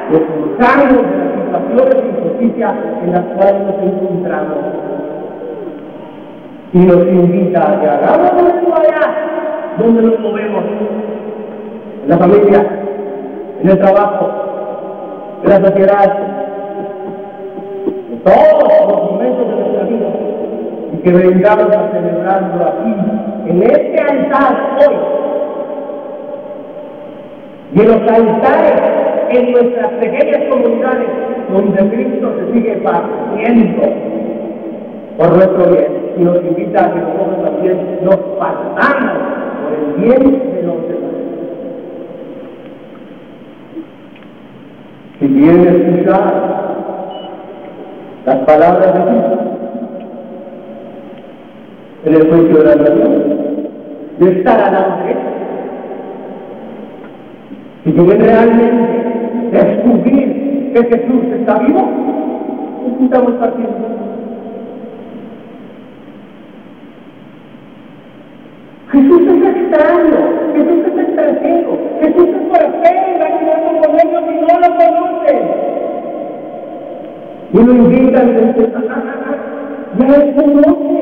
nos quejamos de las situaciones de injusticia en las cuales nos encontramos. Y nos invita a que hagamos esto allá, donde nos movemos, en la familia, en el trabajo, en la sociedad, en todos los momentos de nuestra vida, y que vengamos a celebrarlo aquí, en este altar hoy, y en los altares, en nuestras pequeñas comunidades, donde Cristo se sigue partiendo por nuestro bien, y nos invita a que nosotros también nos partamos por el bien de los demás. Si quieres escuchar las palabras de Cristo en el juicio de la nación, de estar al lado de Él, si quieres realmente descubrir que Jesús está vivo, necesitamos partir. Jesús es extraño, Jesús es extranjero, Jesús es forastero y caminando con ellos y no lo conocen. Y lo invitan y dicen, ya es un hombre.